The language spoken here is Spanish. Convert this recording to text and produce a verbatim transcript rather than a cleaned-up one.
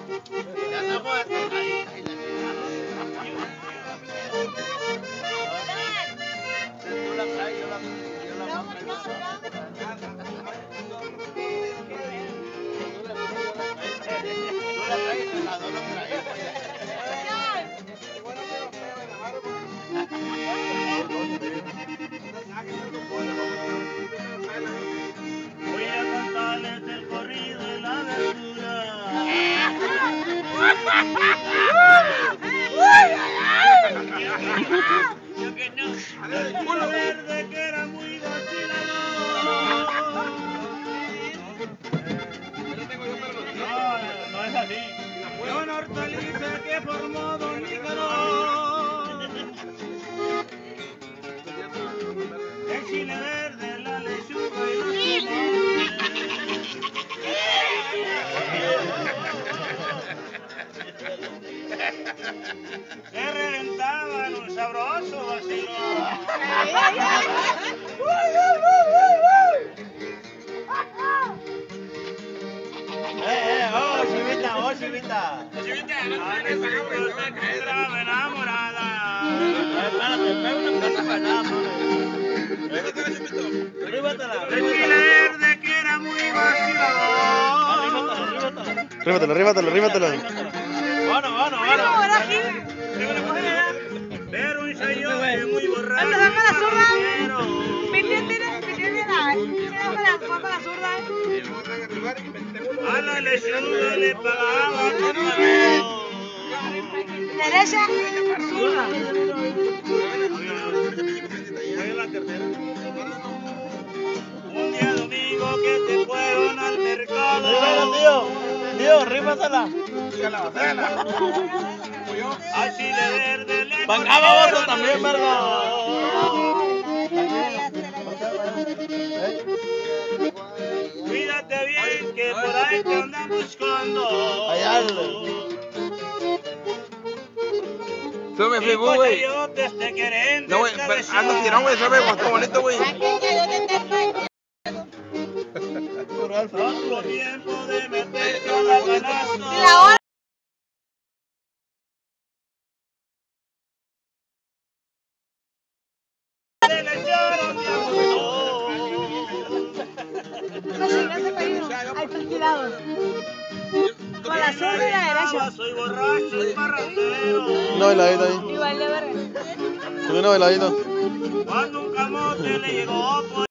Ya estamos despejaditas y la tú la traes, yo la yo la mando. Tú la traes, las dos las traemos. Voy a cantarles el corrido de la verdura. Yo que no, el culo verde que era muy vacilador. No, no es así. Una hortaliza que formó Don Nicanor. El chile verde, la lechuga y los se reventaban un sabroso vacilón. Eh, eh, oh, chivita, oh, chivita. Chivita, no te encontraba enamorada. Espérate, pega una cosa para nada, mami. Ríbatela, El chile verde que era muy vacilador. Ríbatela, ríbatela, ríbatela. Bueno, bueno, bueno. Pero un chayote muy borracho. ¿Dónde va con la zurda? Piti, tira, piti, mira. Tira con la, con la zurda. A la lechuga le pagaba con valor. Derecha, zurda. Un día domingo que te fueron al mercado. Ríbatela, tío. Tío, ríbatela. Al chile verde le Bancaba vos también, verga. Cuídate bien que por ahí te andan buscando. Allá. Sube Y Facebook, güey. coyotes te quieren No, güey, pero descabezar. ando tirón, güey. Sube cuando está bonito, güey. Otro tiempo de meterte a la canasta. Y la hora. Le echaron de amor. No sé, no se cayó. Ahí está girado. Con la zurda y la derecha. Soy borracho y parrandero. Una bailadita ahí. Igual de verga. Sube una bailadita. Cuando un camote le llegó por